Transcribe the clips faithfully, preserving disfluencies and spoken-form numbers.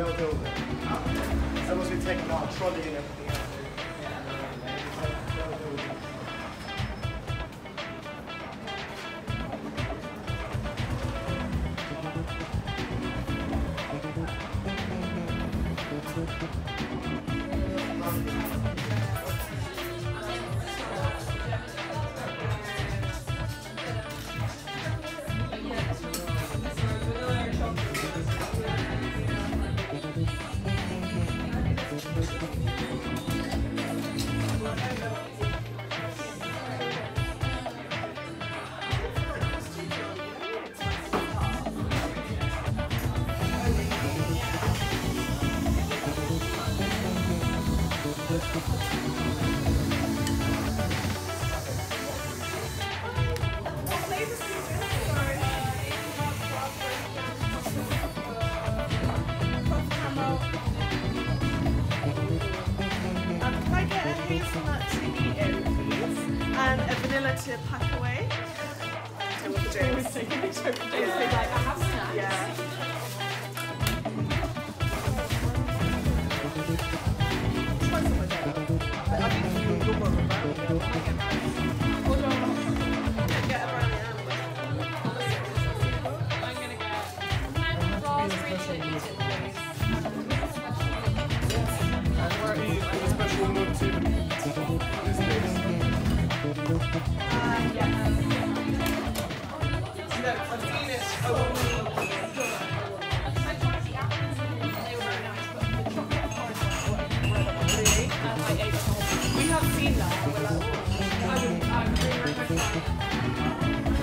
they'll do it. As long as we take our trolley and everything else. They'll do it. To pack away. And with the James. Yeah. Like, I have snacks. Yeah. Try some of that. But I think you, you're more of a brownie. Hold on. Get a brownie and I'm gonna get raspberry cheese, please. And we're eating a special one too. This is. Uh, yeah. No, I've seen it. Oh, I tried the apples and they were very nice, but the chocolate porridge were really. And I ate the whole thing. we have seen that. We're like, oh. I would um, really recommend that.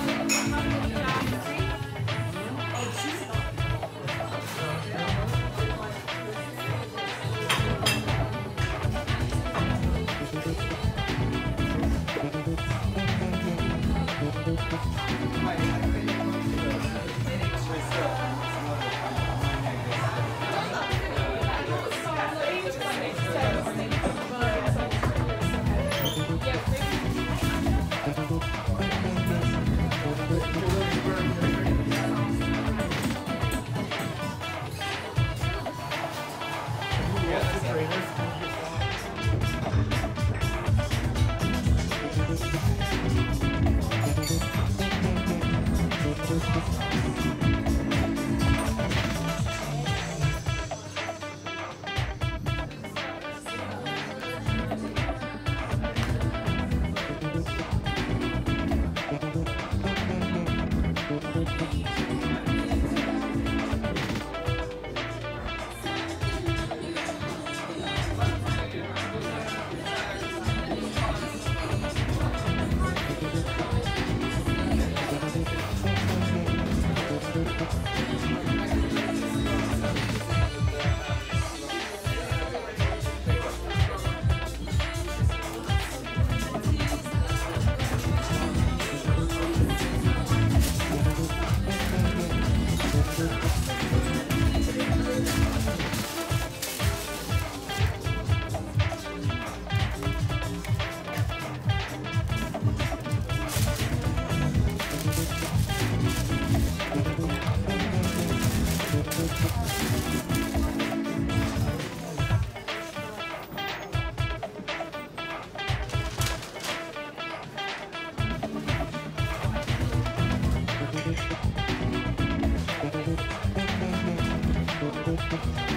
Thank you.